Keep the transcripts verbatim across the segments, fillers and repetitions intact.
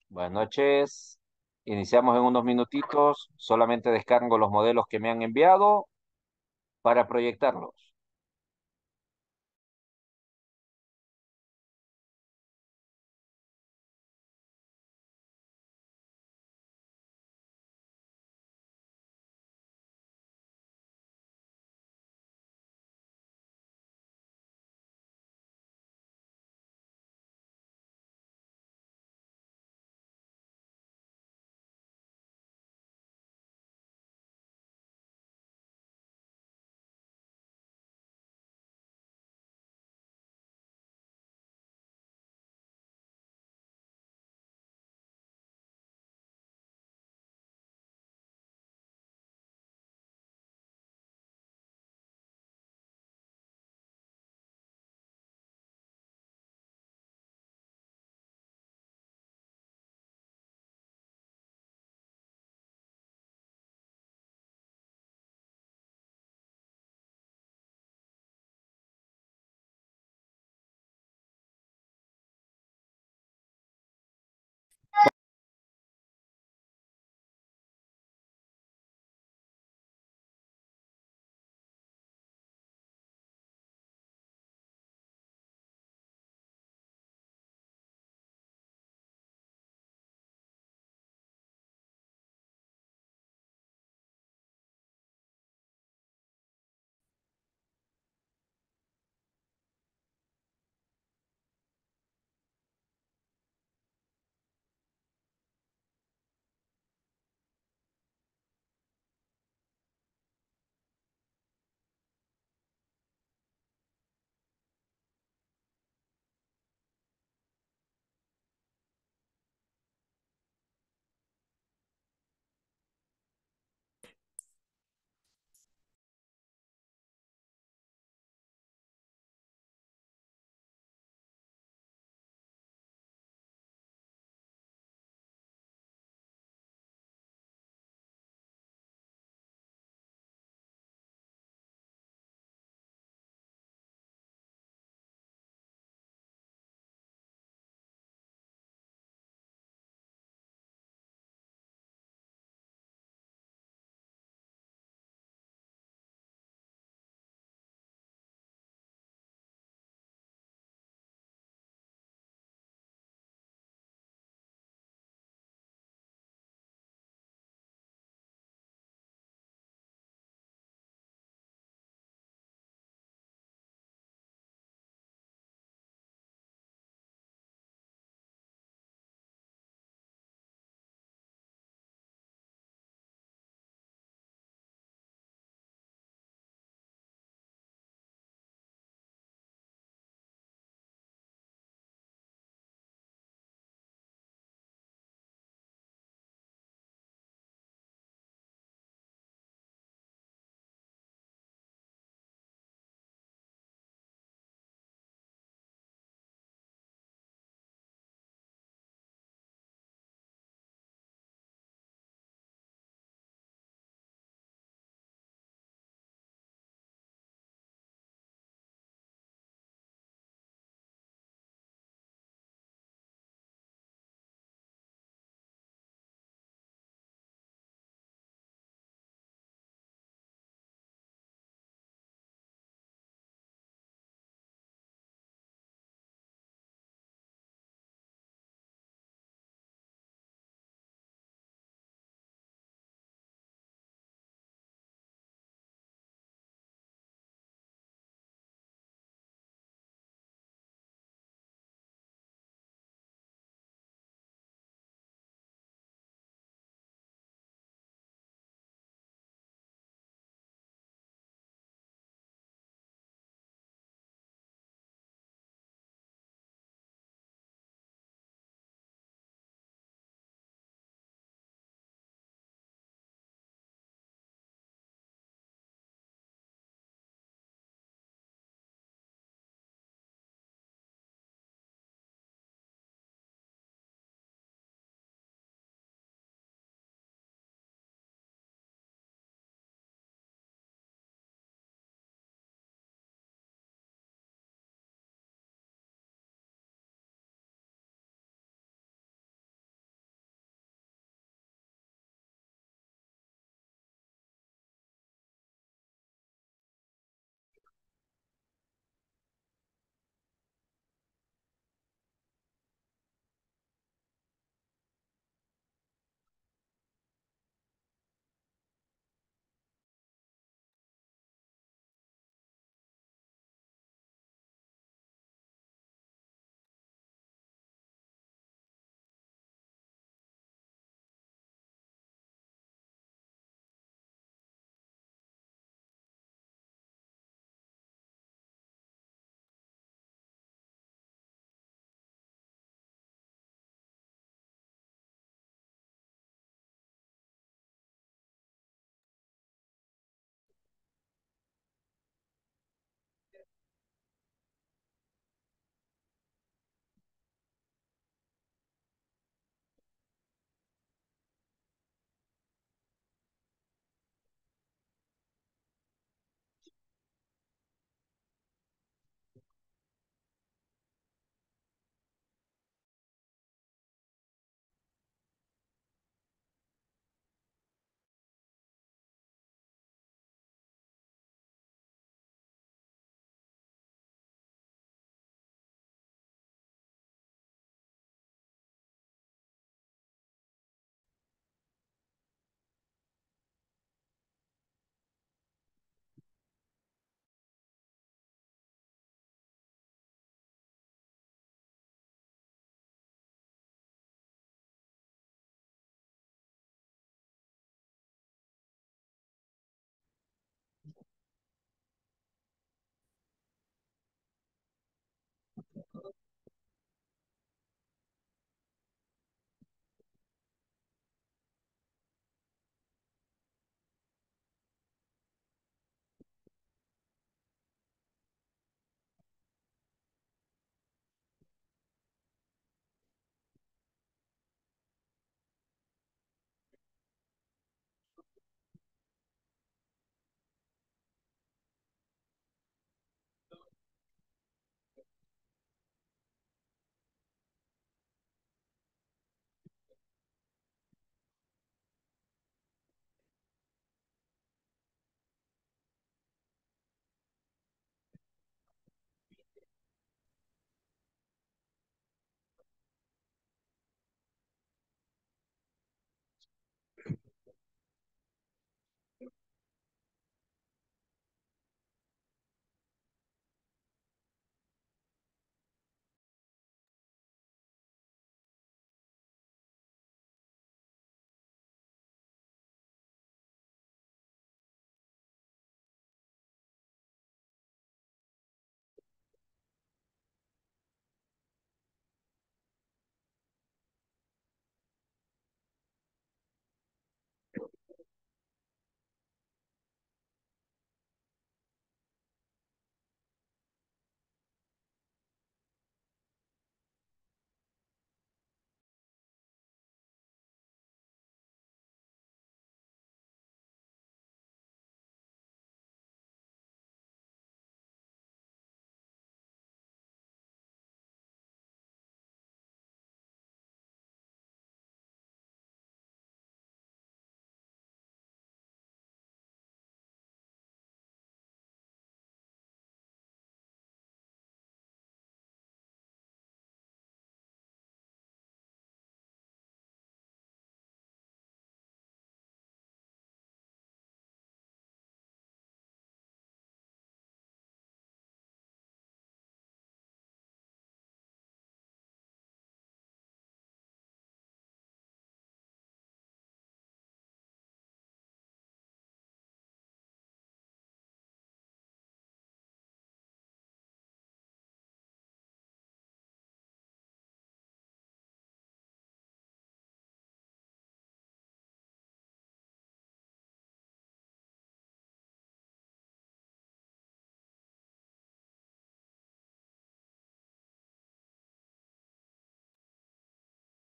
Buenas noches. Iniciamos en unos minutitos. Solamente descargo los modelos que me han enviado para proyectarlos.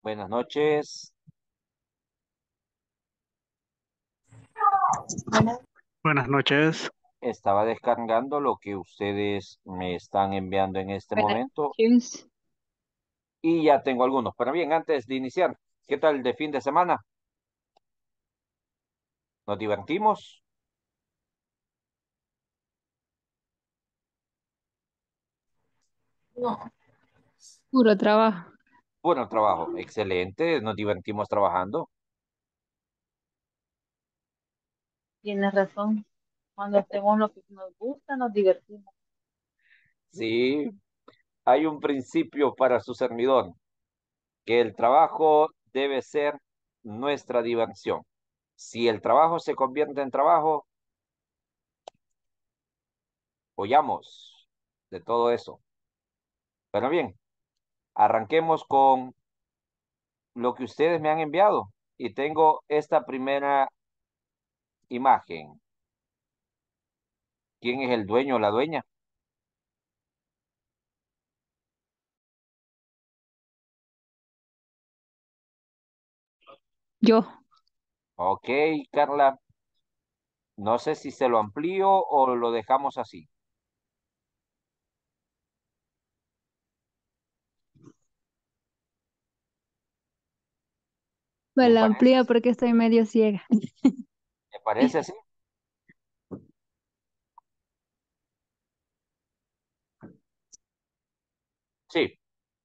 Buenas noches. Buenas Buenas noches. Estaba descargando lo que ustedes me están enviando en este buenas momento noches. y ya tengo algunos. Pero bien, antes de iniciar, ¿qué tal de fin de semana? ¿Nos divertimos? No, puro trabajo. Bueno, trabajo, excelente, nos divertimos trabajando. Tienes razón. Cuando hacemos lo que nos gusta, nos divertimos. Sí, hay un principio para su servidor, que el trabajo debe ser nuestra diversión. Si el trabajo se convierte en trabajo, huyamos de todo eso. Pero bien, arranquemos con lo que ustedes me han enviado. Y tengo esta primera imagen. ¿Quién es el dueño o la dueña? Yo, Ok, Carla, no sé si se lo amplío o lo dejamos así. me ¿Me la parece amplía así? porque estoy medio ciega. ¿Me parece así? Sí.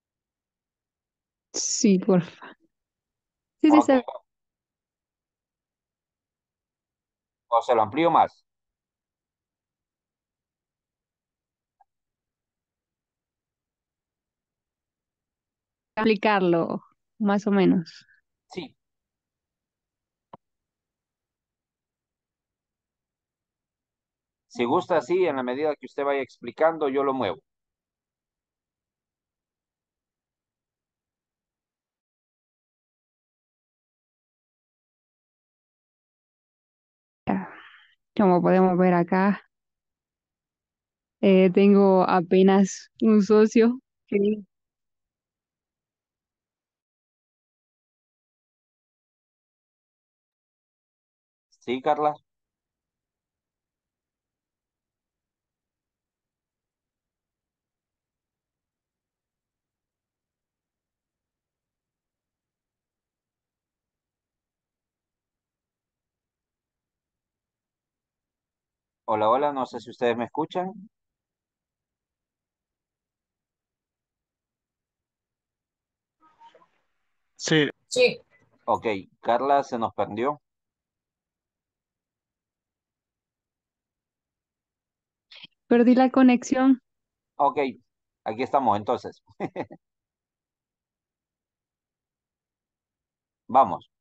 Sí, porfa. Sí, sí, Ok, se o se lo amplío más. va a aplicarlo, más o menos. Sí. Si gusta así, en la medida que usted vaya explicando, yo lo muevo. Ya, como podemos ver acá, eh, tengo apenas un socio. Sí. Sí, Carla. Hola, hola, no sé si ustedes me escuchan. Sí, Sí. Ok, Carla se nos perdió. Perdí la conexión. Ok, aquí estamos entonces. Vamos.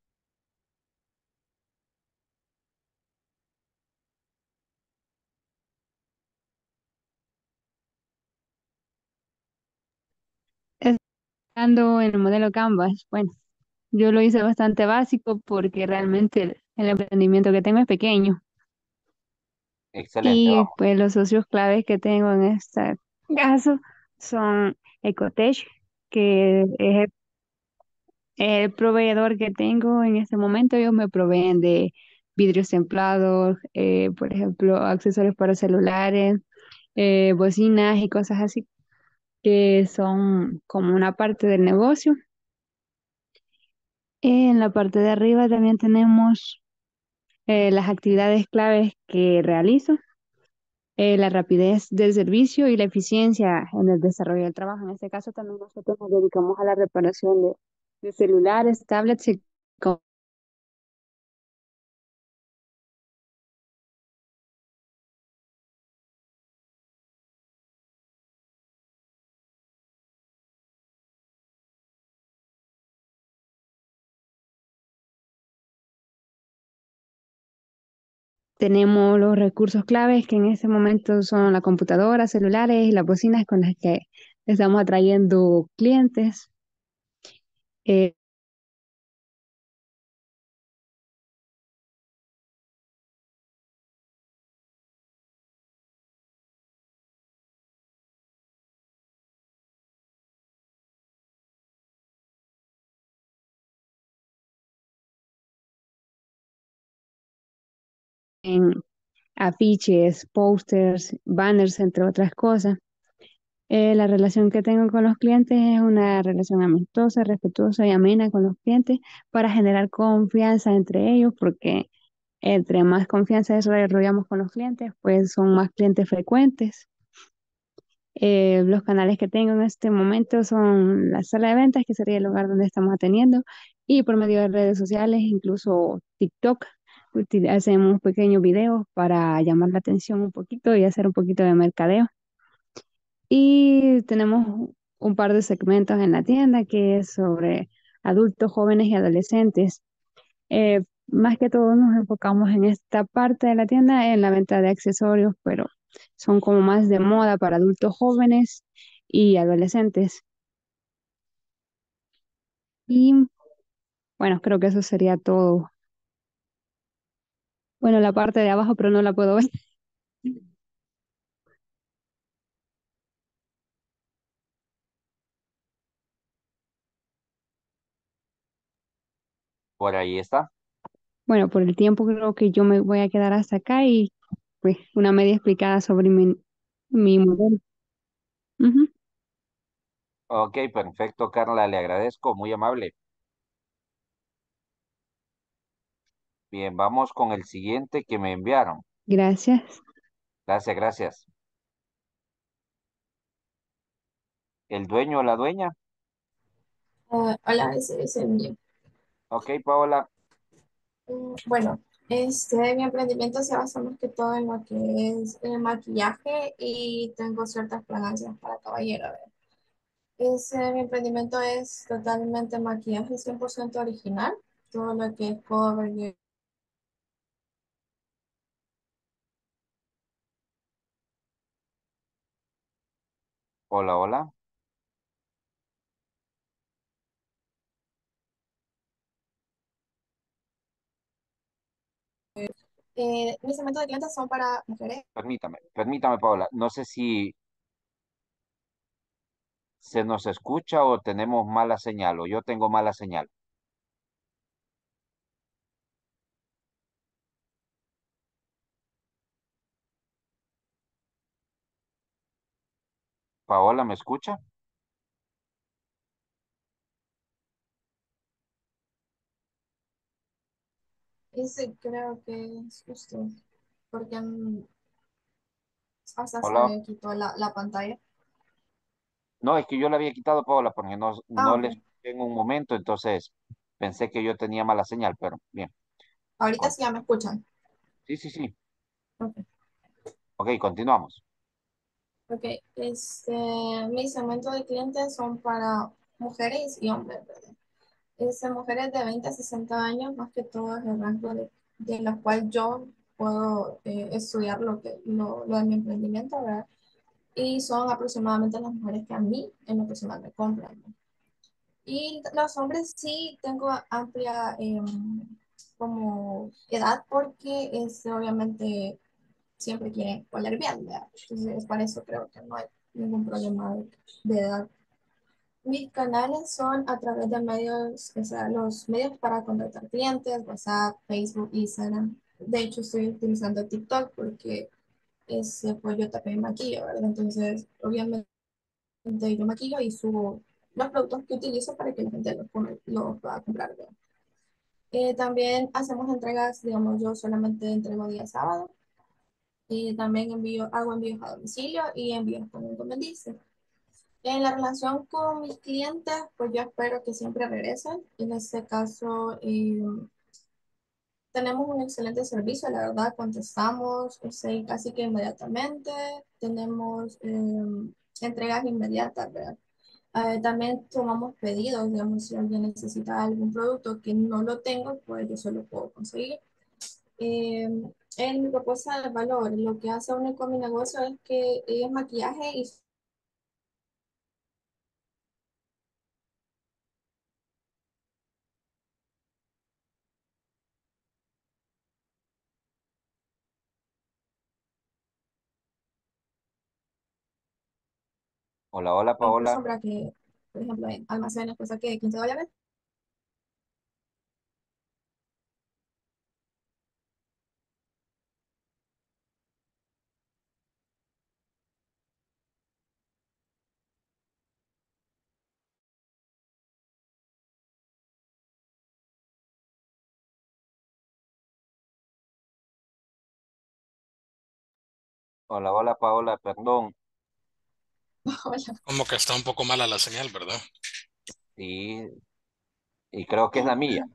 Ando en el modelo Canvas. Bueno, yo lo hice bastante básico porque realmente el el emprendimiento que tengo es pequeño. Excelente, Y vamos. pues los socios claves que tengo en este caso son Ecotech, que es el, es el proveedor que tengo en este momento. Ellos me proveen de vidrios templados, eh, por ejemplo, accesorios para celulares, eh, bocinas y cosas así, que son como una parte del negocio. En la parte de arriba también tenemos eh, las actividades claves que realizo, eh, la rapidez del servicio y la eficiencia en el desarrollo del trabajo. En este caso también nosotros nos dedicamos a la reparación de, de celulares, tablets y co- tenemos los recursos claves que en este momento son la computadora, celulares y las bocinas con las que estamos atrayendo clientes. Eh, afiches, posters, banners, entre otras cosas. Eh, la relación que tengo con los clientes es una relación amistosa, respetuosa y amena con los clientes para generar confianza entre ellos, porque entre más confianza desarrollamos con los clientes, pues son más clientes frecuentes. Eh, los canales que tengo en este momento son la sala de ventas, que sería el lugar donde estamos atendiendo, y por medio de redes sociales, incluso TikTok, util- hacemos pequeños videos para llamar la atención un poquito y hacer un poquito de mercadeo. Y tenemos un par de segmentos en la tienda que es sobre adultos, jóvenes y adolescentes. Eh, Más que todo nos enfocamos en esta parte de la tienda, en la venta de accesorios, pero son como más de moda para adultos jóvenes y adolescentes. Y bueno, creo que eso sería todo. Bueno, la parte de abajo, pero no la puedo ver. Por ahí está. Bueno, por el tiempo creo que yo me voy a quedar hasta acá y pues una media explicada sobre mi, mi modelo. Ujú. Ok, perfecto, Carla, le agradezco, muy amable. Bien, vamos con el siguiente que me enviaron. Gracias. Gracias, gracias. ¿El dueño o la dueña? Ah, hola, ese es el mío. Ok, Paola, Mm, Bueno, este, mi emprendimiento se basa más que todo en lo que es el maquillaje y tengo ciertas fragancias para caballero. ¿Verdad? Ese, mi emprendimiento es totalmente maquillaje cien por ciento original, todo lo que es cover, hola, hola. eh, mis segmentos de clientes son para mujeres. Permítame, permítame, Paola. No sé si se nos escucha o tenemos mala señal o yo tengo mala señal. Paola, ¿me escucha? Ese creo que es justo, porque mm, hasta se Hola. me quitó la, la pantalla. No, es que yo le había quitado, Paola, porque no, Ah, no le ok. escuché en un momento, entonces pensé que yo tenía mala señal, pero bien. Ahorita Con- sí ya me escuchan. Sí, sí, sí. Ok. Ok, continuamos. Ok, este, mis segmentos de clientes son para mujeres y hombres, ¿verdad? Este, mujeres de veinte a sesenta años, más que todo es el rango de, de la cual yo puedo eh, estudiar lo, que, lo, lo de mi emprendimiento, ¿verdad? Y son aproximadamente las mujeres que a mí en lo personal me compran, ¿no? Y los hombres sí tengo amplia em, como edad porque es obviamente siempre quieren oler bien, ¿verdad? Entonces, para eso creo que no hay ningún problema de, de edad. Mis canales son a través de medios, o sea, los medios para contactar clientes, WhatsApp, Facebook, Instagram. De hecho, estoy utilizando TikTok porque ese, pues yo también maquillo, ¿verdad? Entonces, obviamente yo maquillo y subo los productos que utilizo para que la gente los, los pueda comprar, ¿verdad? Eh, también hacemos entregas, digamos, yo solamente entrego día sábado. Y también envío, hago envíos a domicilio y envíos con un convendice. En la relación con mis clientes, pues yo espero que siempre regresen. En este caso, eh, tenemos un excelente servicio, la verdad, contestamos o sea, casi que inmediatamente. Tenemos eh, entregas inmediatas, ¿verdad? Eh, también tomamos pedidos, digamos, si alguien necesita algún producto que no lo tengo, pues yo se lo puedo conseguir. Eh, en mi propuesta de valor, lo que hace único con mi negocio es que es maquillaje y Hola, hola, por Paola. sombra que, por ejemplo, en almacenes cuesta que quince dólares. Hola, hola Paola, perdón. Hola. Como que está un poco mala la señal, ¿verdad? Sí, y creo que es la Oh. mía.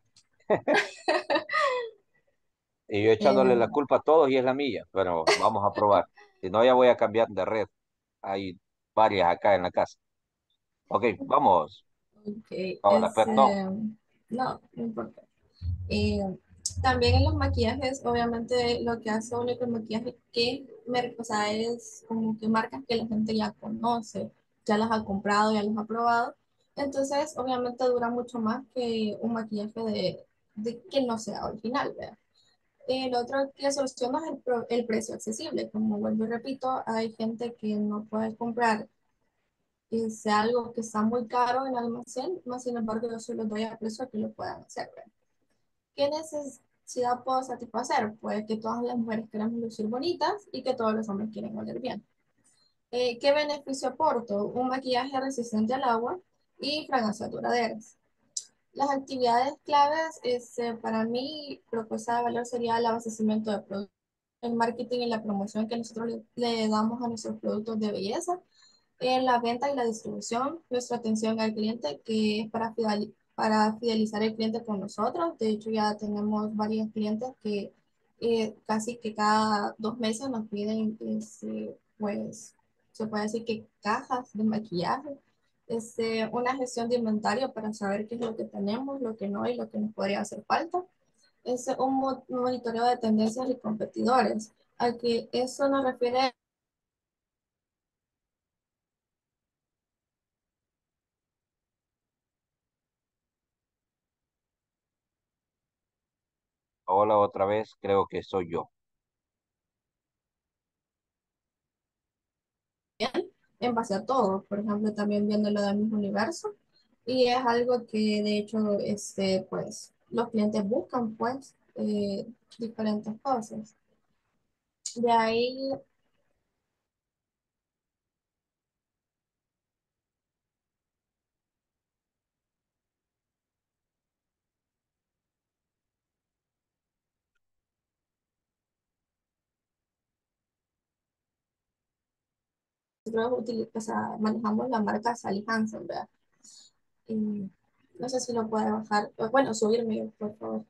Y yo echándole la Eh, culpa a todos y es la mía, pero vamos a probar. Si no, ya voy a cambiar de red. Hay varias acá en la casa. Ok, vamos. ok, Paola, es, perdón. eh, no, no importa. Eh, También en los maquillajes, obviamente lo que hace único el maquillaje que, mer- o sea, es como que marcas que la gente ya conoce, ya las ha comprado, ya las ha probado. Entonces, obviamente dura mucho más que un maquillaje de, de que no sea original, ¿verdad? El otro que soluciona es el, pro- el precio accesible. Como vuelvo y repito, hay gente que no puede comprar es algo que está muy caro en el almacén, más sin embargo yo se los doy a precio que lo puedan hacer, ¿verdad? ¿Qué necesidad puedo satisfacer? Pues que todas las mujeres queremos lucir bonitas y que todos los hombres quieren oler bien. Eh, ¿qué beneficio aporto? Un maquillaje resistente al agua y fragancias duraderas. Las actividades claves este, para mí, propuesta de valor sería el abastecimiento de productos, el marketing y la promoción que nosotros le, le damos a nuestros productos de belleza, en la venta y la distribución, nuestra atención al cliente, que es para, fidel- para fidelizar el cliente con nosotros. De hecho, ya tenemos varios clientes que eh, casi que cada dos meses nos piden, este, pues, se puede decir que cajas de maquillaje, este, una gestión de inventario para saber qué es lo que tenemos, lo que no y lo que nos podría hacer falta. Es un mo- monitoreo de tendencias y competidores. A que eso nos refiere. Paola, otra vez, creo que soy yo. En base a todo, por ejemplo, también viendo lo del mismo universo. Y es algo que de hecho, este, pues, los clientes buscan, pues, eh, diferentes cosas. De ahí, nosotros utili- o sea, manejamos la marca Sally Hansen, ¿verdad? Y no sé si lo puede bajar, o, bueno, subirme, por favor.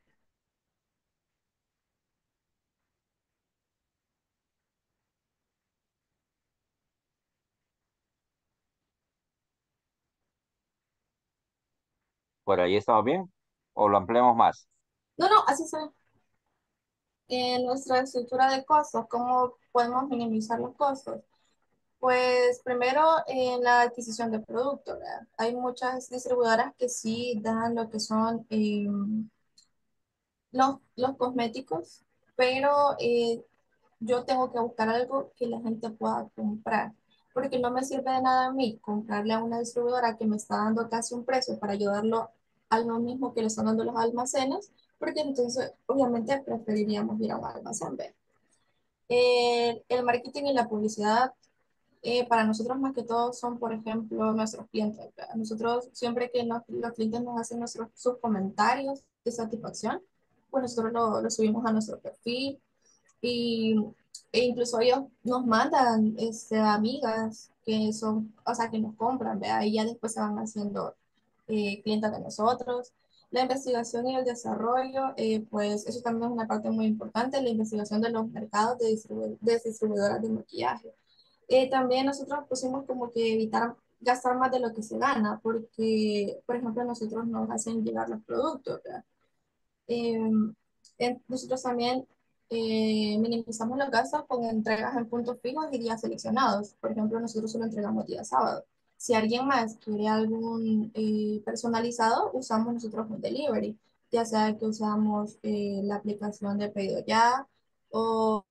¿Por ahí estamos bien? ¿O lo ampliamos más? No, no, así se ve. En nuestra estructura de costos, ¿cómo podemos minimizar los costos? Pues primero en la adquisición de productos, ¿verdad? Hay muchas distribuidoras que sí dan lo que son eh, los, los cosméticos, pero eh, yo tengo que buscar algo que la gente pueda comprar, porque no me sirve de nada a mí comprarle a una distribuidora que me está dando casi un precio para ayudarlo a lo mismo que le están dando los almacenes, porque entonces obviamente preferiríamos ir a un almacén, ¿verdad? El, el marketing y la publicidad eh, para nosotros más que todo son, por ejemplo, nuestros clientes, ¿verdad? Nosotros siempre que nos- los clientes nos hacen nuestros, sus comentarios de satisfacción, pues nosotros lo, lo subimos a nuestro perfil y, e incluso ellos nos mandan este, amigas que son, o sea, que nos compran, ¿verdad? Y ya después se van haciendo eh, clientes de nosotros. La investigación y el desarrollo, eh, pues eso también es una parte muy importante, la investigación de los mercados de, distribu de distribuidoras de maquillaje. Eh, también nosotros pusimos como que evitar gastar más de lo que se gana, porque, por ejemplo, nosotros nos hacen llegar los productos, ¿verdad? Eh, en- nosotros también eh, minimizamos los gastos con entregas en puntos fijos y días seleccionados. Por ejemplo, nosotros solo entregamos día sábado. Si alguien más quiere algún eh, personalizado, usamos nosotros un delivery, ya sea que usamos eh, la aplicación de pedido ya o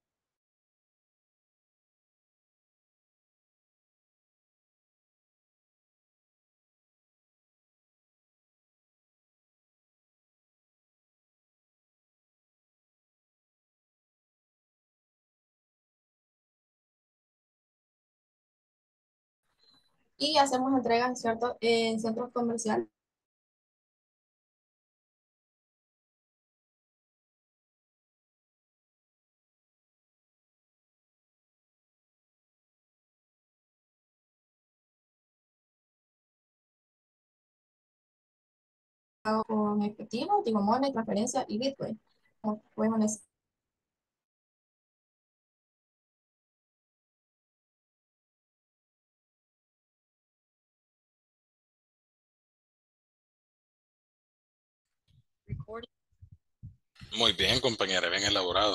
y hacemos entregas en, ciertos en centros comerciales. pago con efectivo, Tigo Money, transferencia y Bitcoin. Como podemos decir. Muy bien, compañera, bien elaborado.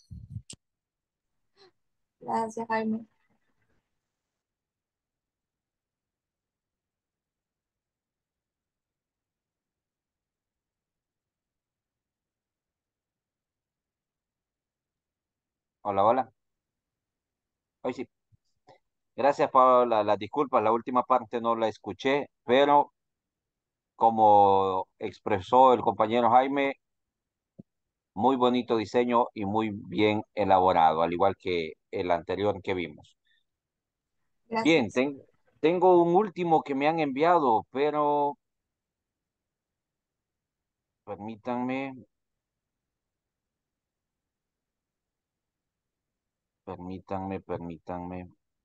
Gracias, Jaime. Hola, hola. Hoy sí. Gracias por la- las disculpas. La última parte no la escuché, pero como expresó el compañero Jaime, muy bonito diseño y muy bien elaborado, al igual que el anterior que vimos. Bien, Gracias. ten- tengo un último que me han enviado, pero permítanme, permítanme, permítanme.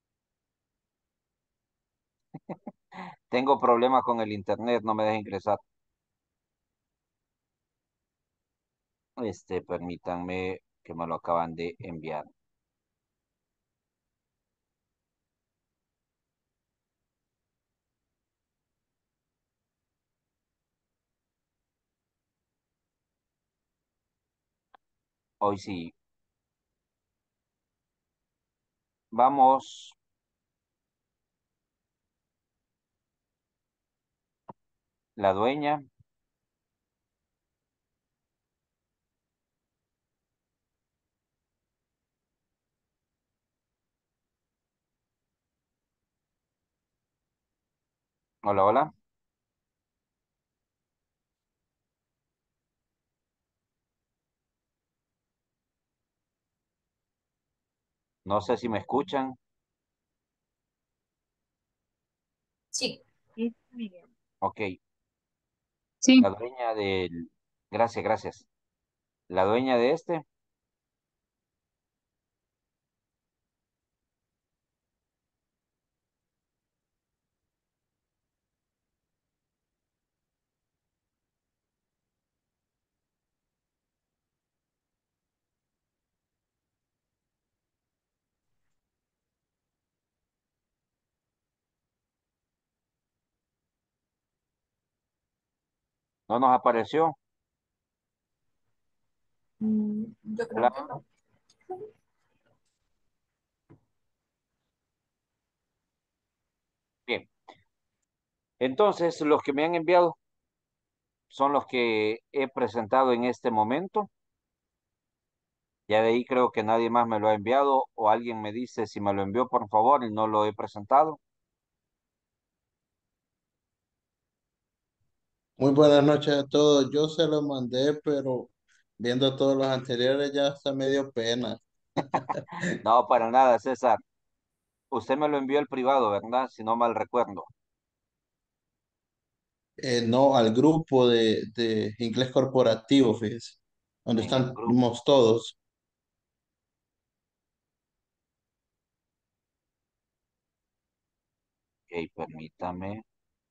Tengo problemas con el internet, no me deja ingresar. Este, permítanme que me lo acaban de enviar. Hoy sí. Vamos, la dueña. Hola, hola. No sé si me escuchan. Sí. Ok, Sí, la dueña del... Gracias, gracias. La dueña de este, no nos apareció. Mm, yo creo que Hola. no. Bien. Entonces, los que me han enviado son los que he presentado en este momento. Ya de ahí creo que nadie más me lo ha enviado o alguien me dice si me lo envió, por favor, y no lo he presentado. Muy buenas noches a todos. Yo se lo mandé, pero viendo todos los anteriores ya hasta me dio pena. No, para nada, César. Usted me lo envió al privado, ¿verdad? Si no mal recuerdo. Eh, no, al grupo de, de inglés corporativo, fíjese, donde En el grupo. estamos todos. Ok, permítame,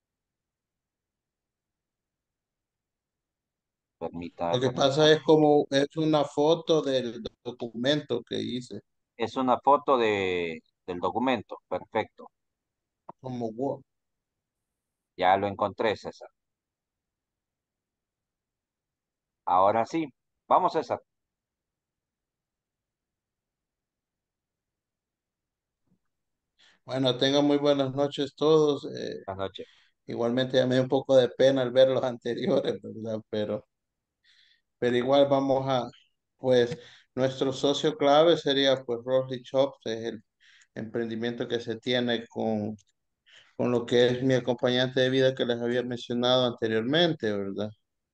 permítame, Lo que pasa permítame. es como, es una foto del documento que hice, Es una foto de, del documento. Perfecto. como Word. Ya lo encontré, César. Ahora sí. Vamos, César. Bueno, tengan muy buenas noches todos. Eh, Buenas noches. igualmente ya me dio un poco de pena al ver los anteriores, ¿verdad? Pero, pero igual vamos a, pues, nuestro socio clave sería pues Rosly Shops, es el emprendimiento que se tiene con, con lo que es mi acompañante de vida que les había mencionado anteriormente, ¿verdad?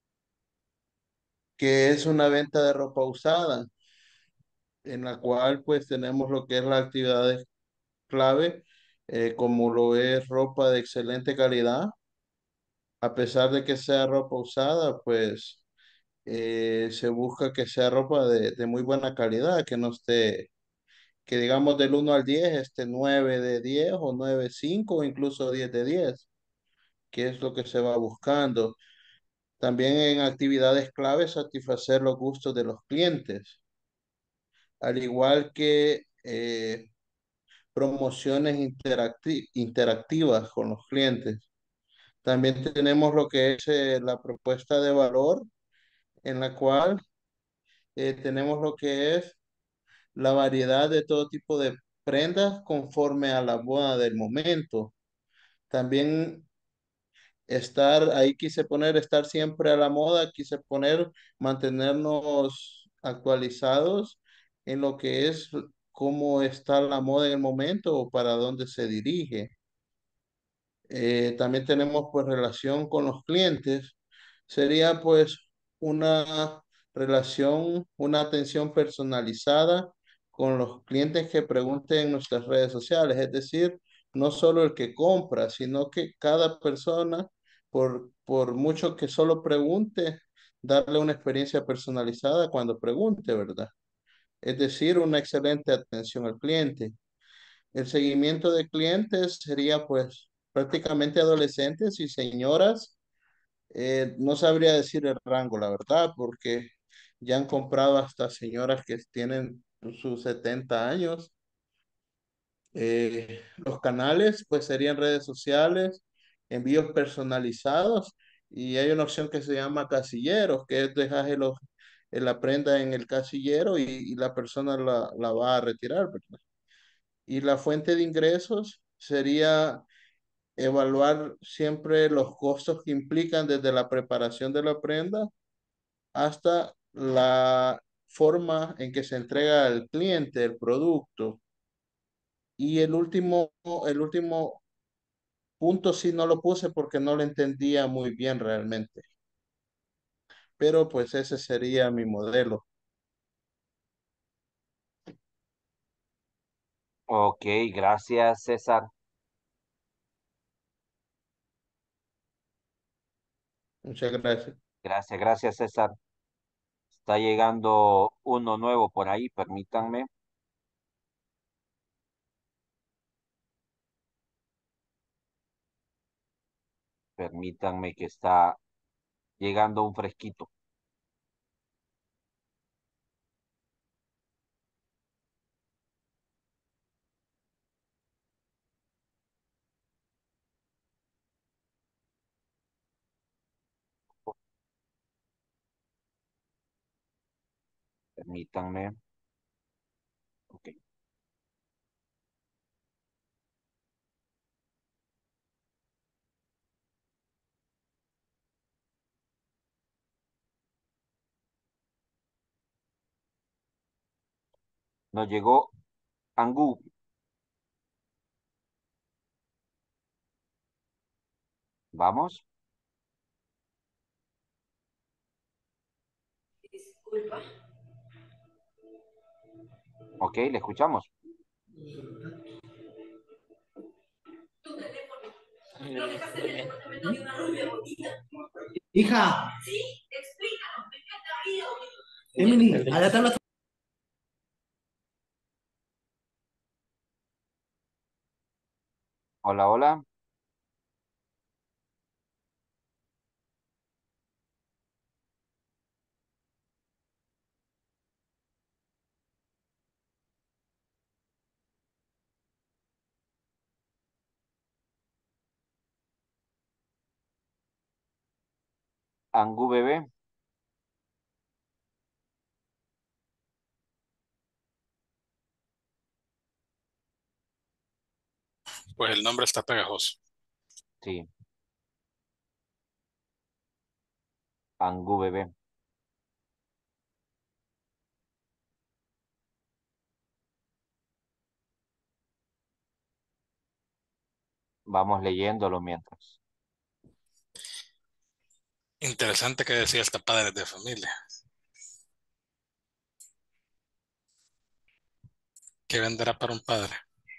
Que es una venta de ropa usada, en la cual pues tenemos lo que es las actividades clave, eh, como lo es ropa de excelente calidad, a pesar de que sea ropa usada, pues eh, se busca que sea ropa de, de muy buena calidad, que no esté, que digamos del uno al diez esté nueve de diez o nueve de cinco o incluso diez de diez, que es lo que se va buscando. También en actividades clave satisfacer los gustos de los clientes, al igual que eh, promociones interacti- interactivas con los clientes. También tenemos lo que es eh, la propuesta de valor, en la cual eh, tenemos lo que es la variedad de todo tipo de prendas conforme a la moda del momento. También estar, ahí quise poner, estar siempre a la moda, quise poner, mantenernos actualizados en lo que es cómo está la moda en el momento o para dónde se dirige. Eh, también tenemos pues relación con los clientes. Sería pues una relación, una atención personalizada con los clientes que pregunten en nuestras redes sociales. Es decir, no solo el que compra, sino que cada persona, por, por mucho que solo pregunte, darle una experiencia personalizada cuando pregunte, ¿verdad? Es decir, una excelente atención al cliente. El seguimiento de clientes sería pues prácticamente adolescentes y señoras. Eh, no sabría decir el rango, la verdad, porque ya han comprado hasta señoras que tienen sus setenta años. Eh, los canales pues serían redes sociales, envíos personalizados y hay una opción que se llama casilleros, que es dejar el- la prenda en el casillero y, y la persona la, la va a retirar, ¿verdad? Y la fuente de ingresos sería evaluar siempre los costos que implican desde la preparación de la prenda hasta la forma en que se entrega al cliente el producto. Y el último, el último punto sí no lo puse porque no lo entendía muy bien realmente. Pero pues ese sería mi modelo. Ok, gracias, César. Muchas gracias. Gracias, gracias, César. Está llegando uno nuevo por ahí, permítanme, permítanme que está llegando un fresquito. Permítanme. Ok. Nos llegó Angú. Vamos. Ok, le escuchamos. Hija, Emily, a la tabla. Hola, hola. Angú bebé. Pues el nombre está pegajoso. Sí, Angú bebé. Vamos leyéndolo mientras. Interesante que decía hasta padres de familia. ¿Qué venderá para un padre?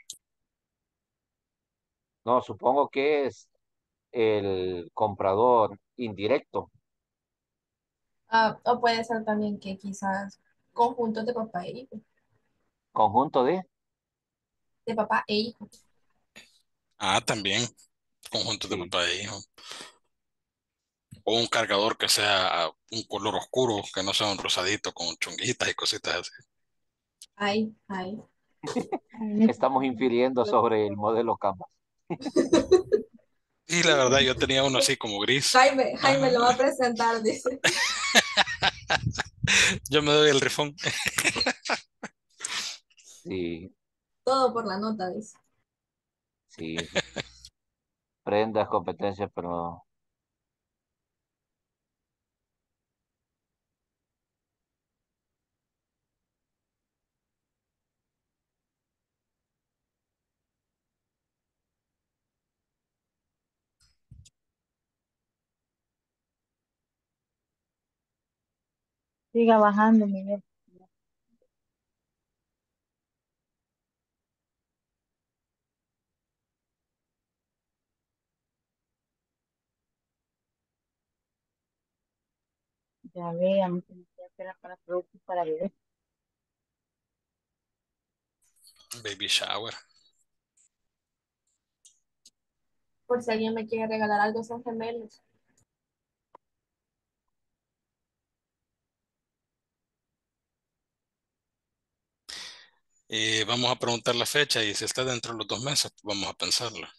No, supongo que es el comprador indirecto, Ah, o puede ser también que quizás conjuntos de papá e hijo, conjunto de. de papá e hijo. Ah, también. Conjuntos de Sí, papá e hijo. O un cargador que sea un color oscuro, que no sea un rosadito con chunguitas y cositas así. Ay, ay. Ay, me- Estamos infiriendo sobre el modelo Canvas. Y la verdad, yo tenía uno así como gris. Jaime, Jaime lo va a presentar, dice. Yo me doy el rifón. Sí, Todo por la nota, dice. sí. Prendas, competencias, pero Siga bajando, Miguel. Ya vean, que esperar para productos para bebé. Baby shower. Por si alguien me quiere regalar algo, son gemelos. Y vamos a preguntar la fecha y si está dentro de los dos meses, pues vamos a pensarlo.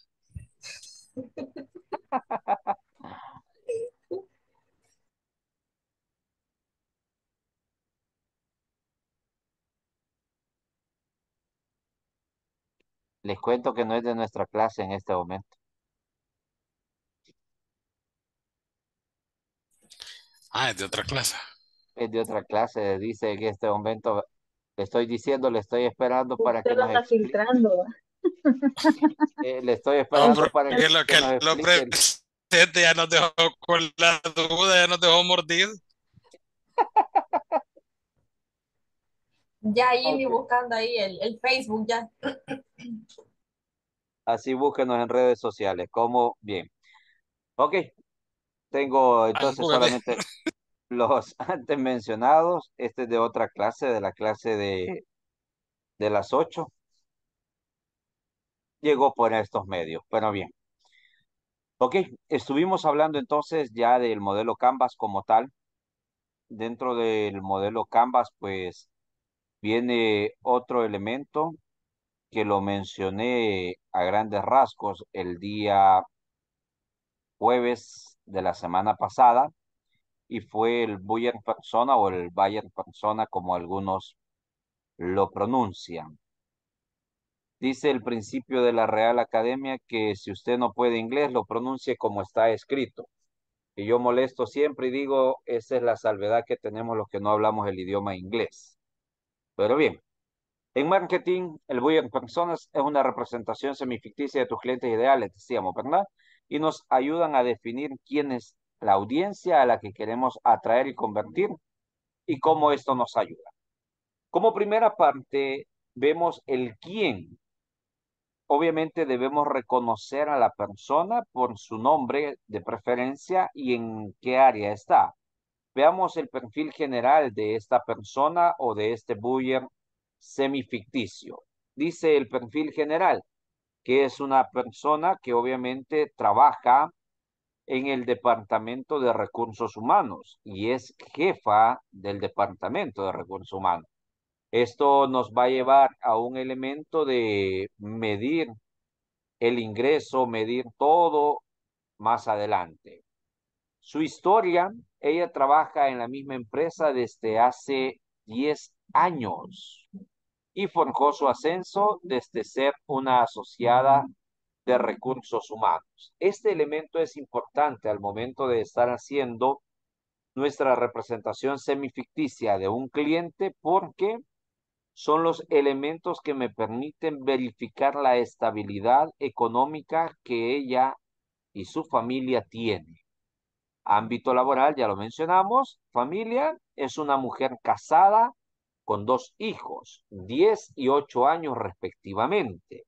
les cuento que no es de nuestra clase en este momento. Ah, es de otra clase. Es de otra clase. Dice que en este momento le estoy diciendo, le estoy esperando para Usted que lo nos anda explique. filtrando, ¿va? Eh, le estoy No, esperando para porque lo que nos que lo explique. presente ya nos dejó con la duda, ya nos dejó mordido. Ya Jimmy Ok. buscando ahí el, el Facebook, ya. Así búsquenos en redes sociales. Como bien. Ok, tengo Ah, entonces Google. solamente los antes mencionados. Este es de otra clase, de la clase de, de las ocho. Llegó por estos medios. Pero bien. Ok, estuvimos hablando entonces ya del modelo Canvas como tal. Dentro del modelo Canvas, pues viene otro elemento que lo mencioné a grandes rasgos el día jueves de la semana pasada y fue el Buyer Persona o el Buyer Persona como algunos lo pronuncian. Dice el principio de la Real Academia que si usted no puede inglés, lo pronuncie como está escrito. Y yo molesto siempre y digo, esa es la salvedad que tenemos los que no hablamos el idioma inglés. Pero bien, en marketing, el Buyer Personas es una representación semificticia de tus clientes ideales, decíamos, ¿verdad? Y nos ayudan a definir quién es la audiencia a la que queremos atraer y convertir y cómo esto nos ayuda. Como primera parte, vemos el quién. Obviamente debemos reconocer a la persona por su nombre de preferencia y en qué área está. Veamos el perfil general de esta persona o de este buyer semificticio. Dice el perfil general que es una persona que obviamente trabaja en el departamento de recursos humanos y es jefa del departamento de recursos humanos. Esto nos va a llevar a un elemento de medir el ingreso, medir todo más adelante. Su historia, ella trabaja en la misma empresa desde hace diez años y forjó su ascenso desde ser una asociada de recursos humanos. Este elemento es importante al momento de estar haciendo nuestra representación semificticia de un cliente porque son los elementos que me permiten verificar la estabilidad económica que ella y su familia tiene. Ámbito laboral, ya lo mencionamos. Familia es una mujer casada con dos hijos, diez y ocho años respectivamente.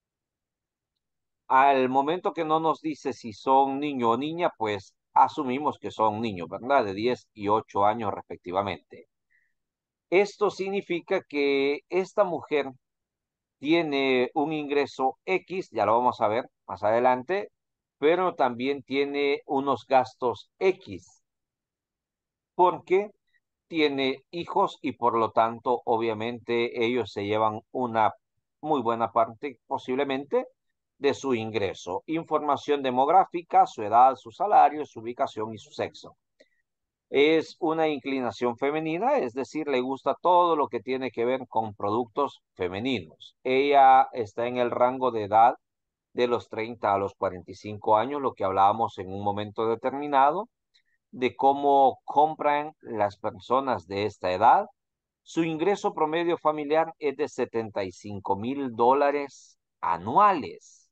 Al momento que no nos dice si son niño o niña, pues asumimos que son niños, ¿verdad? De diez y ocho años respectivamente. Esto significa que esta mujer tiene un ingreso X, ya lo vamos a ver más adelante, pero también tiene unos gastos X, porque tiene hijos y por lo tanto, obviamente, ellos se llevan una muy buena parte, posiblemente, de su ingreso. Información demográfica, su edad, su salario, su ubicación y su sexo. Es una inclinación femenina, es decir, le gusta todo lo que tiene que ver con productos femeninos. Ella está en el rango de edad de los treinta a los cuarenta y cinco años, lo que hablábamos en un momento determinado, de cómo compran las personas de esta edad. Su ingreso promedio familiar es de setenta y cinco mil dólares anuales.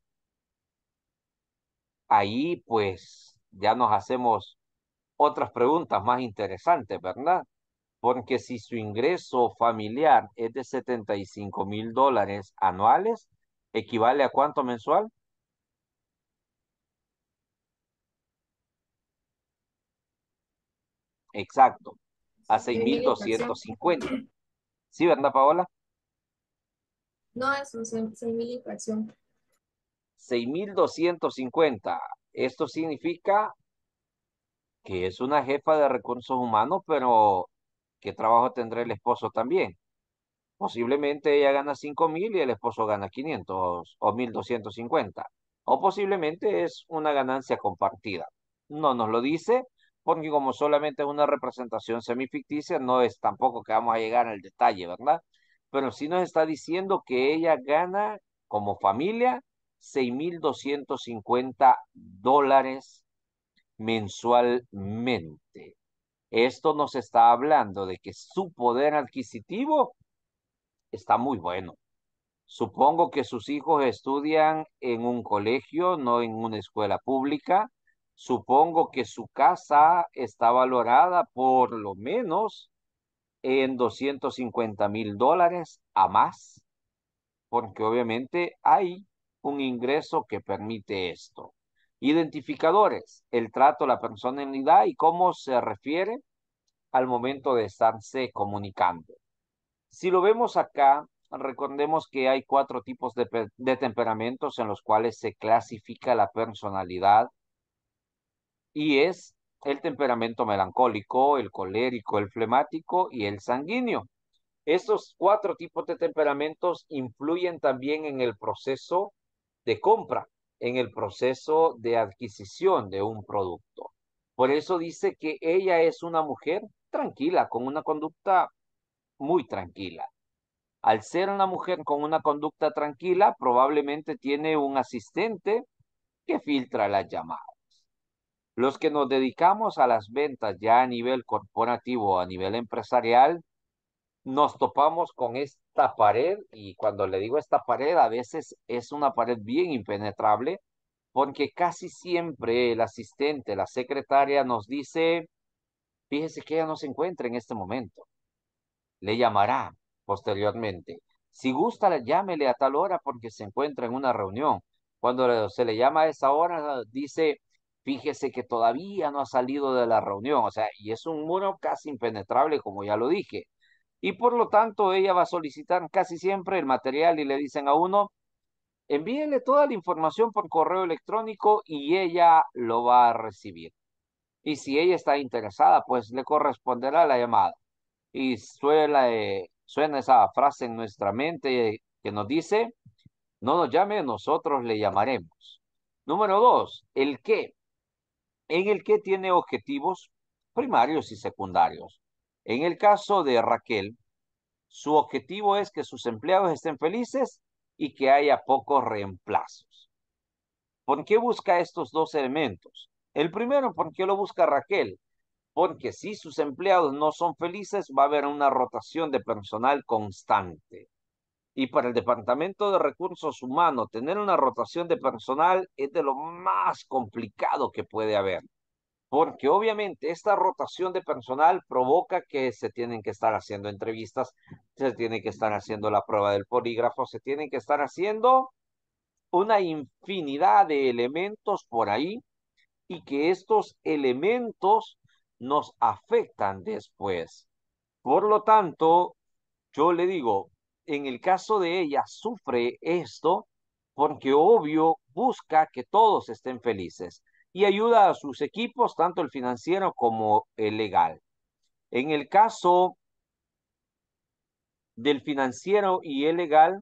Ahí pues ya nos hacemos otras preguntas más interesantes, ¿verdad? Porque si su ingreso familiar es de setenta y cinco mil dólares anuales, ¿equivale a cuánto mensual? Exacto, a seis seis mil mil inflación. doscientos cincuenta. ¿Sí, verdad, Paola? No, es un seis mil inflación. seis mil doscientos cincuenta. Esto significa que es una jefa de recursos humanos, pero ¿qué trabajo tendrá el esposo también? Posiblemente ella gana cinco mil y el esposo gana quinientos o mil doscientos cincuenta. O posiblemente es una ganancia compartida. No nos lo dice porque como solamente es una representación semificticia, no es tampoco que vamos a llegar al detalle, ¿verdad? Pero sí nos está diciendo que ella gana como familia seis mil doscientos cincuenta dólares mensualmente. Esto nos está hablando de que su poder adquisitivo está muy bueno. Supongo que sus hijos estudian en un colegio, no en una escuela pública. Supongo que su casa está valorada por lo menos en doscientos cincuenta mil dólares a más, porque obviamente hay un ingreso que permite esto. Identificadores, el trato, la personalidad y cómo se refiere al momento de estarse comunicando. Si lo vemos acá, recordemos que hay cuatro tipos de, de temperamentos en los cuales se clasifica la personalidad y es el temperamento melancólico, el colérico, el flemático y el sanguíneo. Estos cuatro tipos de temperamentos influyen también en el proceso de compra, en el proceso de adquisición de un producto. Por eso dice que ella es una mujer tranquila, con una conducta muy tranquila. Al ser una mujer con una conducta tranquila, probablemente tiene un asistente que filtra las llamadas. Los que nos dedicamos a las ventas ya a nivel corporativo o a nivel empresarial, nos topamos con esta pared y cuando le digo esta pared, a veces es una pared bien impenetrable porque casi siempre el asistente, la secretaria nos dice, fíjese que ella no se encuentra en este momento. Le llamará posteriormente. Si gusta, llámele a tal hora porque se encuentra en una reunión. Cuando se le llama a esa hora, dice, fíjese que todavía no ha salido de la reunión. O sea, y es un muro casi impenetrable, como ya lo dije. Y por lo tanto, ella va a solicitar casi siempre el material y le dicen a uno, envíele toda la información por correo electrónico y ella lo va a recibir. Y si ella está interesada, pues le corresponderá la llamada y suena, eh, suena esa frase en nuestra mente que nos dice, no nos llame, nosotros le llamaremos. Número dos, el qué. En el que tiene objetivos primarios y secundarios. En el caso de Raquel, su objetivo es que sus empleados estén felices y que haya pocos reemplazos. ¿Por qué busca estos dos elementos? El primero, ¿por qué lo busca Raquel? Porque si sus empleados no son felices, va a haber una rotación de personal constante. Y para el Departamento de Recursos Humanos, tener una rotación de personal es de lo más complicado que puede haber. Porque obviamente esta rotación de personal provoca que se tienen que estar haciendo entrevistas, se tiene que estar haciendo la prueba del polígrafo, se tienen que estar haciendo una infinidad de elementos por ahí y que estos elementos nos afectan después. Por lo tanto, yo le digo, en el caso de ella, sufre esto porque obvio busca que todos estén felices y ayuda a sus equipos, tanto el financiero como el legal. En el caso del financiero y el legal,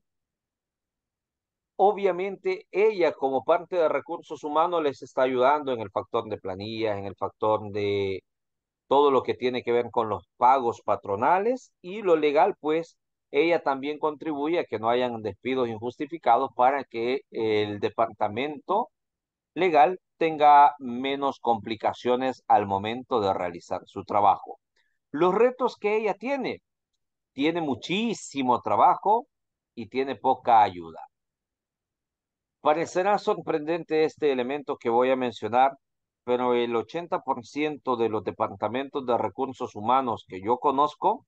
obviamente ella como parte de recursos humanos les está ayudando en el factor de planillas, en el factor de todo lo que tiene que ver con los pagos patronales, y lo legal, pues ella también contribuye a que no hayan despidos injustificados para que el departamento legal tenga menos complicaciones al momento de realizar su trabajo. Los retos que ella tiene, tiene muchísimo trabajo y tiene poca ayuda. Parecerá sorprendente este elemento que voy a mencionar, pero el ochenta por ciento de los departamentos de recursos humanos que yo conozco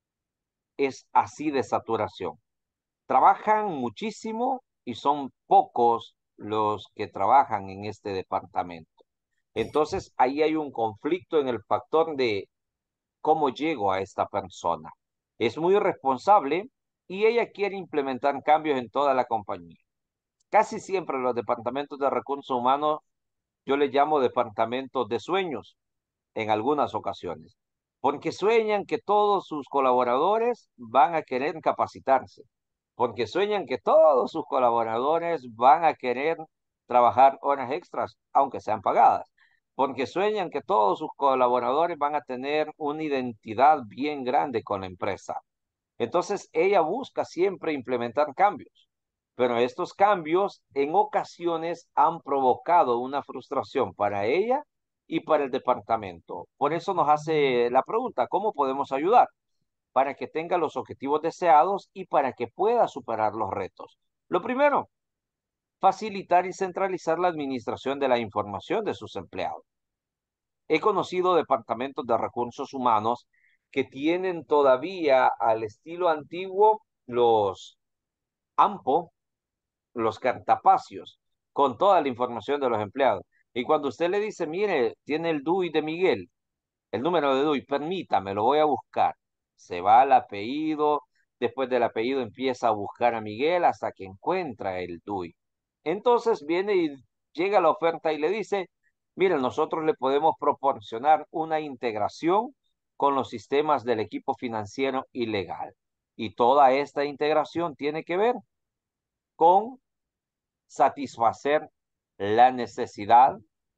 es así de saturación. Trabajan muchísimo y son pocos los que trabajan en este departamento. Entonces, ahí hay un conflicto en el factor de cómo llego a esta persona. Es muy responsable y ella quiere implementar cambios en toda la compañía. Casi siempre los departamentos de recursos humanos yo les llamo departamentos de sueños en algunas ocasiones, porque sueñan que todos sus colaboradores van a querer capacitarse, porque sueñan que todos sus colaboradores van a querer trabajar horas extras, aunque sean pagadas, porque sueñan que todos sus colaboradores van a tener una identidad bien grande con la empresa. Entonces, ella busca siempre implementar cambios, pero estos cambios en ocasiones han provocado una frustración para ella y para el departamento. Por eso nos hace la pregunta, ¿cómo podemos ayudar? Para que tenga los objetivos deseados y para que pueda superar los retos. Lo primero, facilitar y centralizar la administración de la información de sus empleados. He conocido departamentos de recursos humanos que tienen todavía al estilo antiguo los AMPO, los cartapacios, con toda la información de los empleados. Y cuando usted le dice, mire, tiene el D U I de Miguel, el número de D U I, permítame, lo voy a buscar. Se va al apellido, después del apellido empieza a buscar a Miguel hasta que encuentra el D U I. Entonces viene y llega la oferta y le dice, miren, nosotros le podemos proporcionar una integración con los sistemas del equipo financiero y legal. Y toda esta integración tiene que ver con satisfacer la necesidad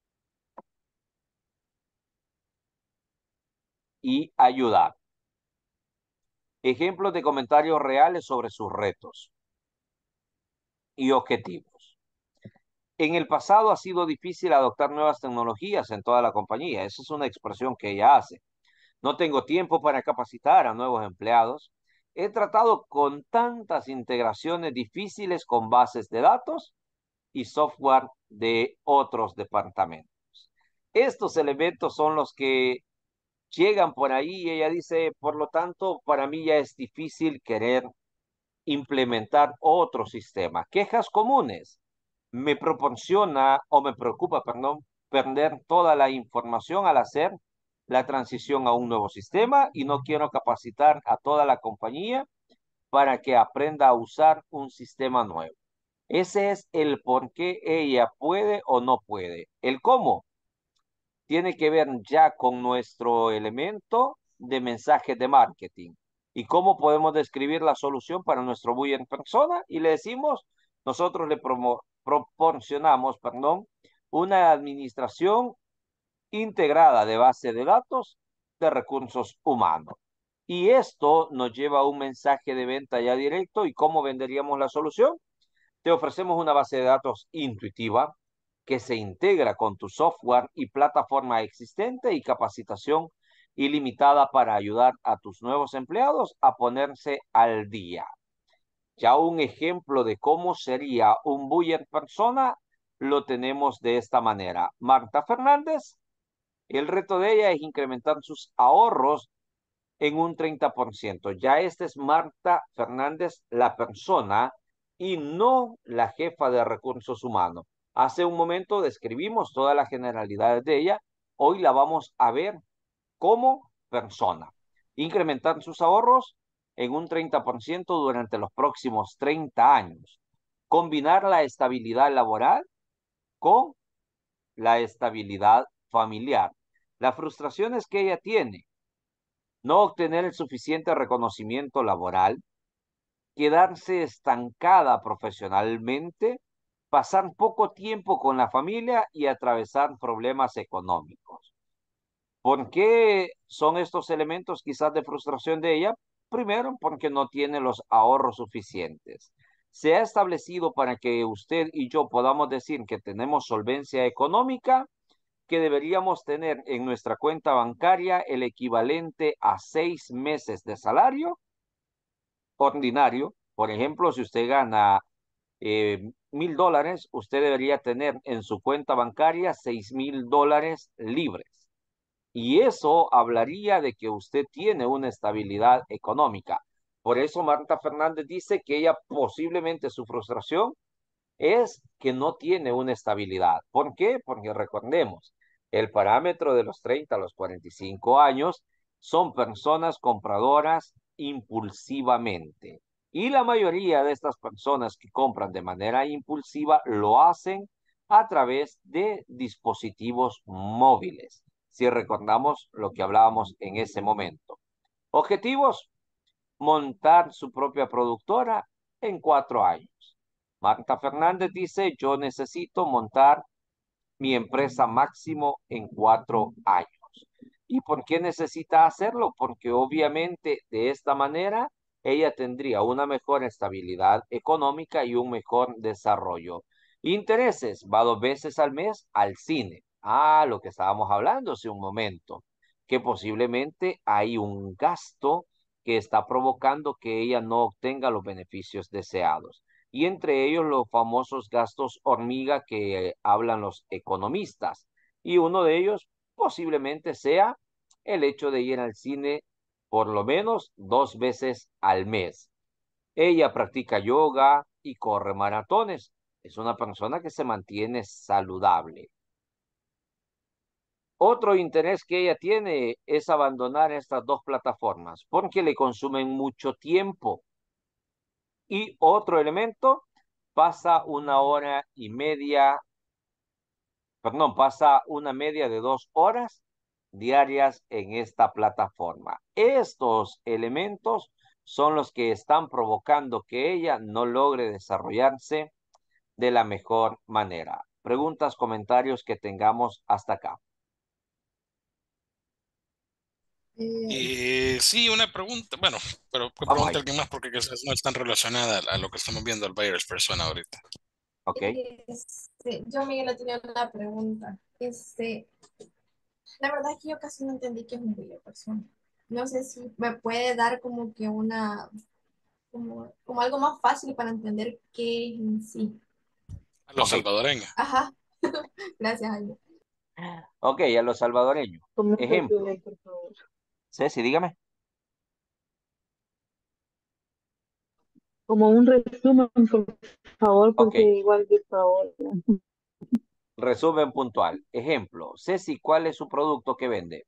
y ayudar. Ejemplos de comentarios reales sobre sus retos y objetivos. En el pasado ha sido difícil adoptar nuevas tecnologías en toda la compañía. Esa es una expresión que ella hace. No tengo tiempo para capacitar a nuevos empleados. He tratado con tantas integraciones difíciles con bases de datos y software de otros departamentos. Estos elementos son los que llegan por ahí y ella dice, por lo tanto, para mí ya es difícil querer implementar otro sistema. Quejas comunes. Me proporciona o me preocupa, perdón, perder toda la información al hacer la transición a un nuevo sistema y no quiero capacitar a toda la compañía para que aprenda a usar un sistema nuevo. Ese es el por qué ella puede o no puede. El cómo tiene que ver ya con nuestro elemento de mensaje de marketing y cómo podemos describir la solución para nuestro buyer en persona y le decimos, nosotros le promo proporcionamos, perdón, una administración integrada de base de datos de recursos humanos. Y esto nos lleva a un mensaje de venta ya directo. ¿Y cómo venderíamos la solución? Te ofrecemos una base de datos intuitiva que se integra con tu software y plataforma existente y capacitación ilimitada para ayudar a tus nuevos empleados a ponerse al día. Ya un ejemplo de cómo sería un buyer persona lo tenemos de esta manera. Marta Fernández, el reto de ella es incrementar sus ahorros en un treinta por ciento. Ya esta es Marta Fernández, la persona, y no la jefa de recursos humanos. Hace un momento describimos todas las generalidades de ella. Hoy la vamos a ver como persona. Incrementar sus ahorros en un treinta por ciento durante los próximos treinta años. combinar la estabilidad laboral con la estabilidad familiar. La frustración es que ella tiene no obtener el suficiente reconocimiento laboral, quedarse estancada profesionalmente, pasar poco tiempo con la familia y atravesar problemas económicos. ¿Por qué son estos elementos quizás de frustración de ella? Primero, porque no tiene los ahorros suficientes. Se ha establecido para que usted y yo podamos decir que tenemos solvencia económica, que deberíamos tener en nuestra cuenta bancaria el equivalente a seis meses de salario ordinario. Por ejemplo, si usted gana eh, mil dólares, usted debería tener en su cuenta bancaria seis mil dólares libres. Y eso hablaría de que usted tiene una estabilidad económica. Por eso Marta Fernández dice que ella posiblemente su frustración es que no tiene una estabilidad. ¿Por qué? Porque recordemos, el parámetro de los treinta a los cuarenta y cinco años son personas compradoras impulsivamente. Y la mayoría de estas personas que compran de manera impulsiva lo hacen a través de dispositivos móviles. Si recordamos lo que hablábamos en ese momento. Objetivos: montar su propia productora en cuatro años. Marta Fernández dice, yo necesito montar mi empresa máximo en cuatro años. ¿Y por qué necesita hacerlo? Porque obviamente de esta manera ella tendría una mejor estabilidad económica y un mejor desarrollo. Intereses: va dos veces al mes al cine. Ah, lo que estábamos hablando hace un momento, que posiblemente hay un gasto que está provocando que ella no obtenga los beneficios deseados. Y entre ellos los famosos gastos hormiga que hablan los economistas. Y uno de ellos posiblemente sea el hecho de ir al cine por lo menos dos veces al mes. Ella practica yoga y corre maratones. Es una persona que se mantiene saludable. Otro interés que ella tiene es abandonar estas dos plataformas porque le consumen mucho tiempo. Y otro elemento, pasa una hora y media, perdón, pasa una media de dos horas diarias en esta plataforma. Estos elementos son los que están provocando que ella no logre desarrollarse de la mejor manera. Preguntas, comentarios que tengamos hasta acá. Eh, Y sí, una pregunta, bueno, pero que Vamos pregunte ahí. alguien más porque quizás no están relacionada a lo que estamos viendo al buyer's persona ahorita. Ok. este, yo, Miguel, le tenía una pregunta. Este, la verdad es que yo casi no entendí qué es un buyer persona. No sé si me puede dar como que una, como, como algo más fácil para entender qué es en sí. A los Ok. salvadoreños. Ajá, gracias, Jaime. Ok, a los salvadoreños. ¿Cómo se Ejemplo. puede, por favor? Ceci, dígame. Como un resumen, por favor, Ok. porque igual que por favor. Resumen puntual. Ejemplo. Ceci, ¿cuál es su producto que vende?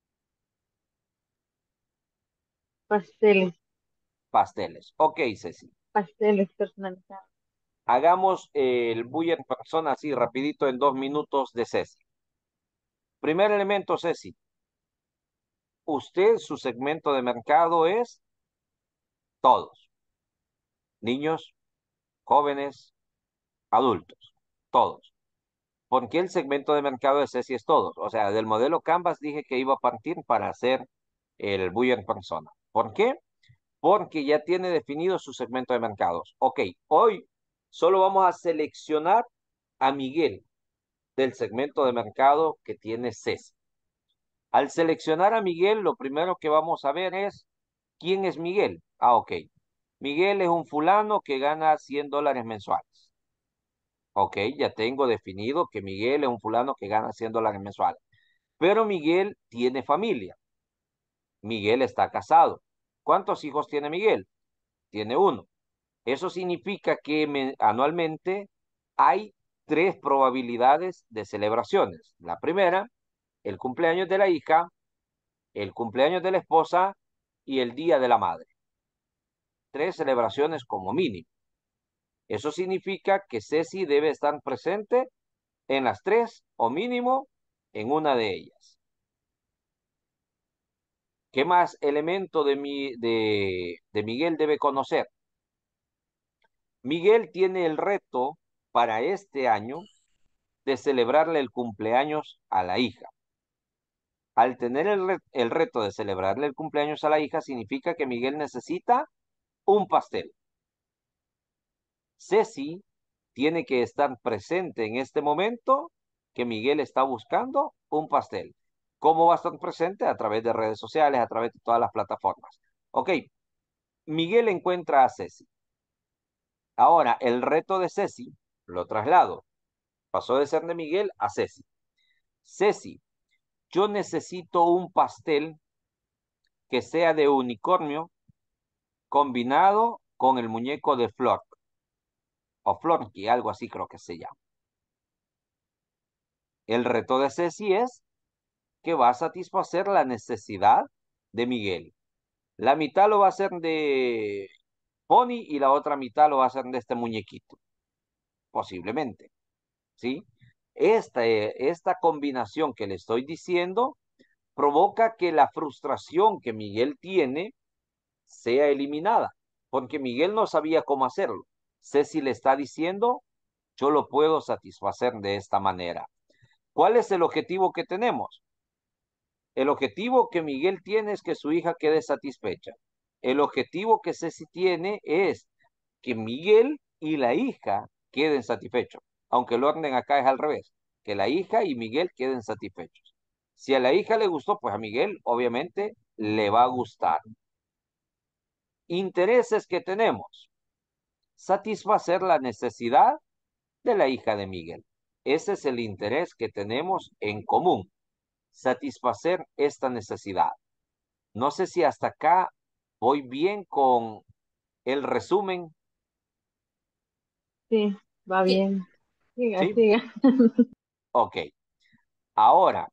Pasteles, Pasteles. Ok, Ceci. pasteles personalizados. Hagamos el buyer persona así rapidito en dos minutos de Ceci. Primer elemento, Ceci. Usted, su segmento de mercado es todos. Niños, jóvenes, adultos. Todos. ¿Por qué el segmento de mercado de Ceci es todos? O sea, del modelo Canvas dije que iba a partir para hacer el buyer persona. ¿Por qué? Porque ya tiene definido su segmento de mercados. Ok, hoy solo vamos a seleccionar a Miguel del segmento de mercado que tiene Ceci. Al seleccionar a Miguel, lo primero que vamos a ver es ¿quién es Miguel? Ah, ok. Miguel es un fulano que gana cien dólares mensuales. Ok, ya tengo definido que Miguel es un fulano que gana cien dólares mensuales. Pero Miguel tiene familia. Miguel está casado. ¿Cuántos hijos tiene Miguel? Tiene uno. Eso significa que me- anualmente hay tres probabilidades de celebraciones. La primera, el cumpleaños de la hija, el cumpleaños de la esposa y el día de la madre. Tres celebraciones como mínimo. Eso significa que Ceci debe estar presente en las tres o mínimo en una de ellas. ¿Qué más elemento de, mi, de, de Miguel debe conocer? Miguel tiene el reto para este año de celebrarle el cumpleaños a la hija. Al tener el, re el reto de celebrarle el cumpleaños a la hija, significa que Miguel necesita un pastel. Ceci tiene que estar presente en este momento que Miguel está buscando un pastel. ¿Cómo va a estar presente? A través de redes sociales, a través de todas las plataformas. Ok, Miguel encuentra a Ceci. Ahora, el reto de Ceci lo traslado. Pasó de ser de Miguel a Ceci. Ceci, yo necesito un pastel que sea de unicornio combinado con el muñeco de Flor. O Florky, algo así creo que se llama. El reto de Ceci es que va a satisfacer la necesidad de Miguel. La mitad lo va a hacer de Pony y la otra mitad lo va a hacer de este muñequito. Posiblemente. ¿Sí? Esta, esta combinación que le estoy diciendo provoca que la frustración que Miguel tiene sea eliminada, porque Miguel no sabía cómo hacerlo. Ceci le está diciendo, yo lo puedo satisfacer de esta manera. ¿Cuál es el objetivo que tenemos? El objetivo que Miguel tiene es que su hija quede satisfecha. El objetivo que Ceci tiene es que Miguel y la hija queden satisfechos. Aunque el orden acá es al revés. Que la hija y Miguel queden satisfechos. Si a la hija le gustó, pues a Miguel obviamente le va a gustar. Intereses que tenemos. Satisfacer la necesidad de la hija de Miguel. Ese es el interés que tenemos en común. Satisfacer esta necesidad. No sé si hasta acá voy bien con el resumen. Sí, va Sí. bien. Siga, ¿Sí? siga. Ok. Ahora,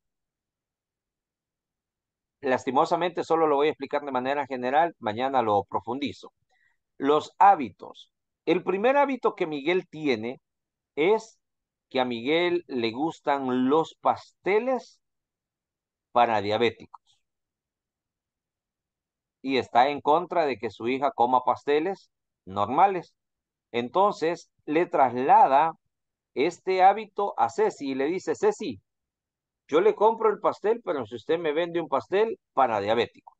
lastimosamente solo lo voy a explicar de manera general. Mañana lo profundizo. Los hábitos. El primer hábito que Miguel tiene es que a Miguel le gustan los pasteles para diabéticos. Y está en contra de que su hija coma pasteles normales. Entonces le traslada este hábito a Ceci y le dice, Ceci, yo le compro el pastel, pero si usted me vende un pastel para diabéticos.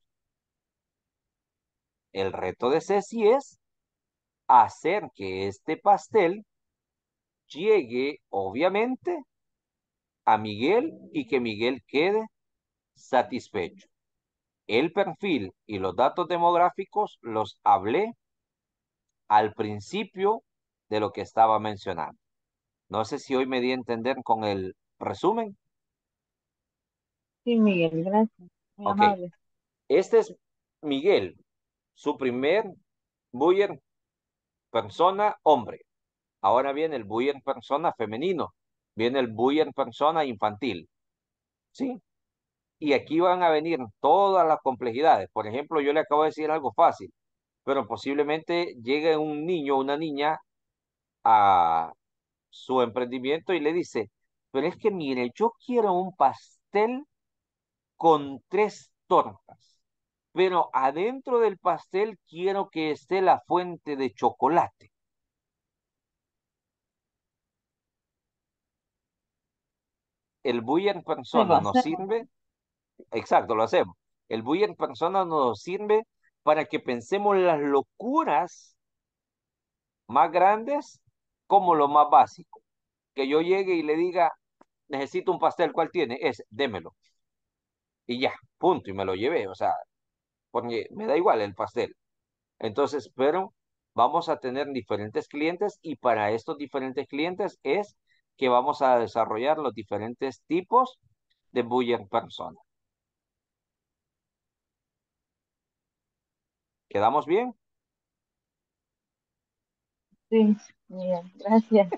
El reto de Ceci es hacer que este pastel llegue, obviamente, a Miguel y que Miguel quede satisfecho. El perfil y los datos demográficos los hablé al principio de lo que estaba mencionando. No sé si hoy me di a entender con el resumen. Sí, Miguel, gracias. Muy Ok, amable. este es Miguel, su primer buyer persona hombre. Ahora viene el buyer persona femenino. Viene el buyer persona infantil. ¿Sí? Y aquí van a venir todas las complejidades. Por ejemplo, yo le acabo de decir algo fácil, pero posiblemente llegue un niño o una niña a su emprendimiento y le dice, pero es que mire, yo quiero un pastel con tres tortas, pero adentro del pastel quiero que esté la fuente de chocolate. El bullying en Sí, lo persona nos hacemos. sirve, exacto, lo hacemos. El bullying en persona nos sirve para que pensemos las locuras más grandes como lo más básico. Que yo llegue y le diga, necesito un pastel, ¿cuál tiene? Ese, démelo. Y ya, punto, y me lo llevé, o sea, porque me da igual el pastel. Entonces, pero vamos a tener diferentes clientes y para estos diferentes clientes es que vamos a desarrollar los diferentes tipos de buyer persona. ¿Quedamos bien? Sí, Miguel, gracias.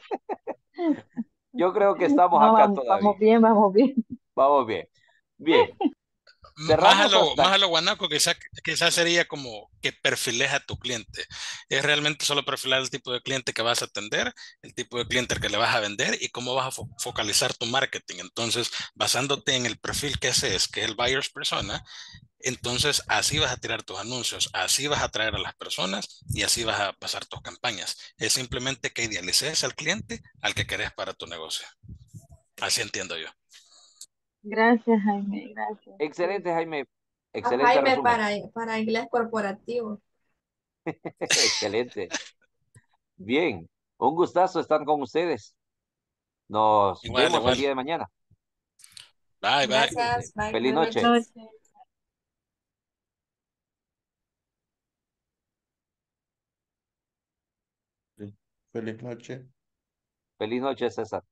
Yo creo que estamos No, acá vamos, vamos todavía. bien, vamos bien. Vamos bien. Bien. Más a cerramos lo, más hasta... a lo guanaco, quizás quizás sería como que perfiles a tu cliente. Es realmente solo perfilar el tipo de cliente que vas a atender, el tipo de cliente al que le vas a vender y cómo vas a fo- focalizar tu marketing. Entonces, basándote en el perfil que haces, que es el buyer's persona, entonces así vas a tirar tus anuncios, así vas a atraer a las personas y así vas a pasar tus campañas. Es simplemente que idealices al cliente al que querés para tu negocio. Así entiendo yo. Gracias, Jaime, gracias. Sí. Excelente, Jaime. A Excelente Jaime resumen. para, para inglés corporativo. Excelente. Bien. Un gustazo estar con ustedes. Nos Igual, vemos el igual. día de mañana. Bye, bye. Gracias, bye, Feliz buenas noche. Buenas noches. noches. Sí. Feliz noche. Feliz noche, César.